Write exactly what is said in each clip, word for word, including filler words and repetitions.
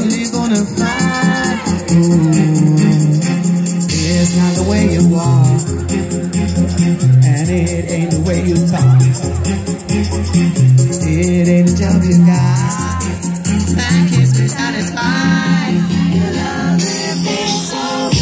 you're gonna find. Ooh, it's not the way you walk, and it ain't the way you talk. It ain't the job you got that keeps me satisfied. Your love is so.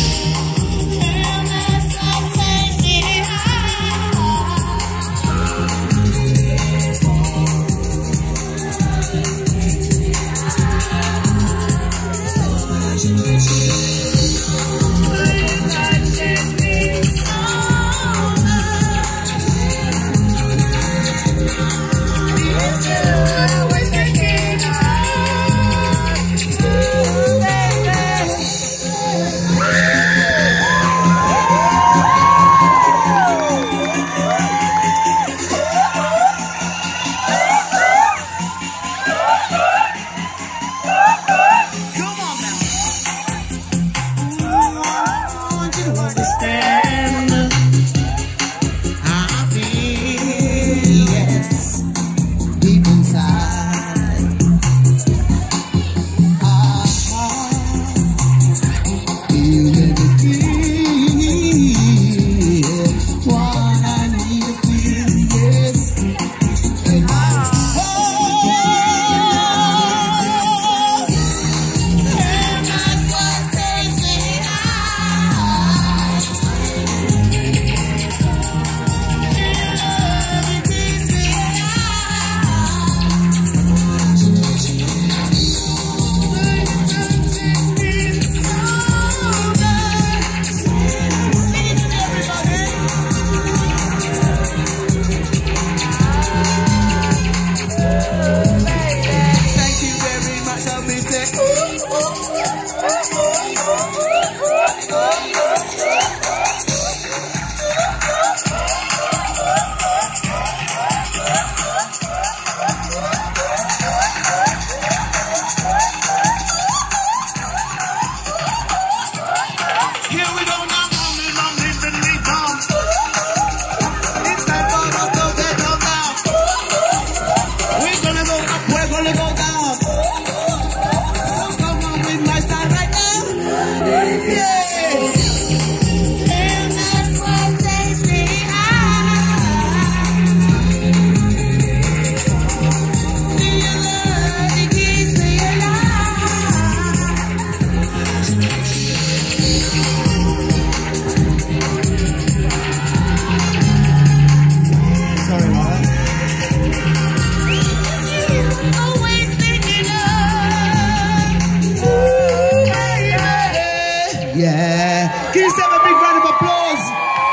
Yeah. Give yourself a big round of applause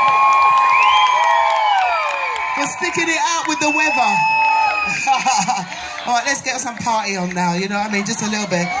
for sticking it out with the weather. All right, let's get some party on now, you know what I mean? Just a little bit.